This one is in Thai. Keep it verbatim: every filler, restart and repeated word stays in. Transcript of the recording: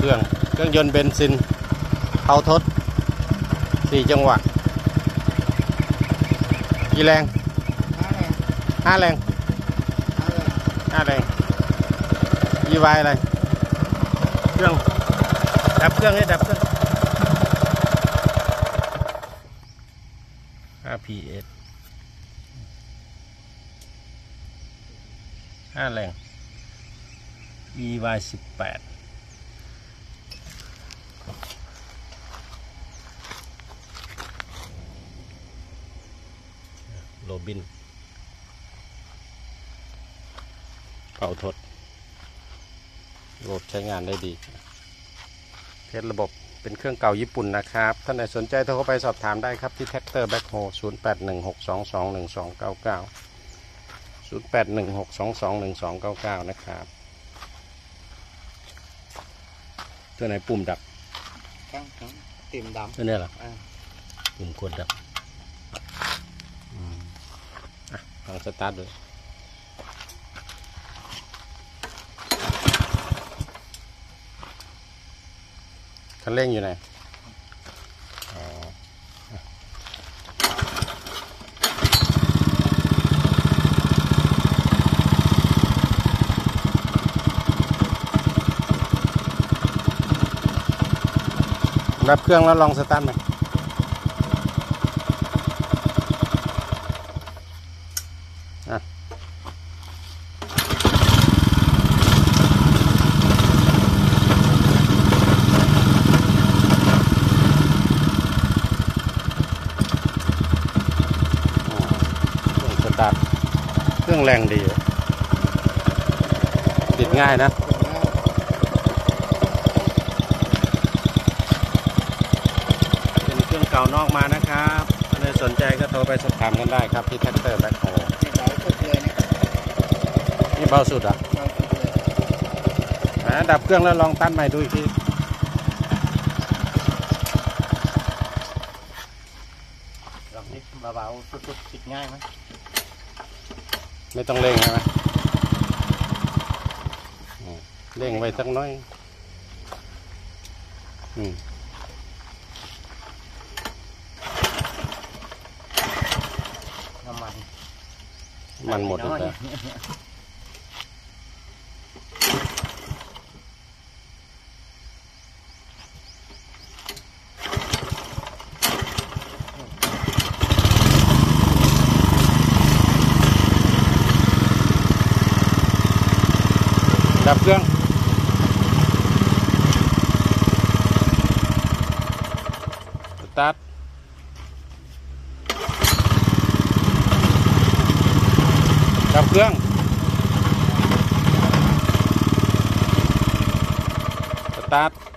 เครื่องเครื่องยนต์เบนซินเผาทดสี่จังหวะกี่แรงห้าแรงห้าแรงยีวายอะไรเครื่องดับเครื่องให้ดับเครื่อง อาร์ พี เอส ห้าแรง อี วาย สิบแปดโรบินเผาทดระบบใช้งานได้ดีเทสระบบเป็นเครื่องเก่าญี่ปุ่นนะครับท่านไหนสนใจโทรเข้าไปสอบถามได้ครับที่แท็กเตอร์แบ็คโฮ ศูนย์ แปด หนึ่ง หก สอง สอง หนึ่ง สอง เก้า เก้า ศูนย์ แปด หนึ่ง หก สอง สอง หนึ่ง สอง เก้า เก้านะครับตัวไหนปุ่มดับติ่มดำตัวนี้เหรอปุ่มกดดับอ่ะลองสตาร์ทดูคันเร่งอยู่ไหนดับเครื่องแล้วลองสตาร์ทไหมอ่ะสตาร์ทเครื่องแรงดีติดง่ายนะเก่านอกมานะครับถ้าใครสนใจก็โทรไปสอบถามกันได้ครับที่แท็กเตอร์แบ็คโฮนี่เบาสุดอ่ะดับเครื่องแล้วลองตั้นใหม่ดูอีกทีลองนิดเบาๆสุดๆติดง่ายไหมไม่ต้องเร่งใช่ไหมเร่งไว้สักน้อยอืมมันมันหมดแล้วดับเครื่องสตาร์ทดับเครื่องสตาร์ท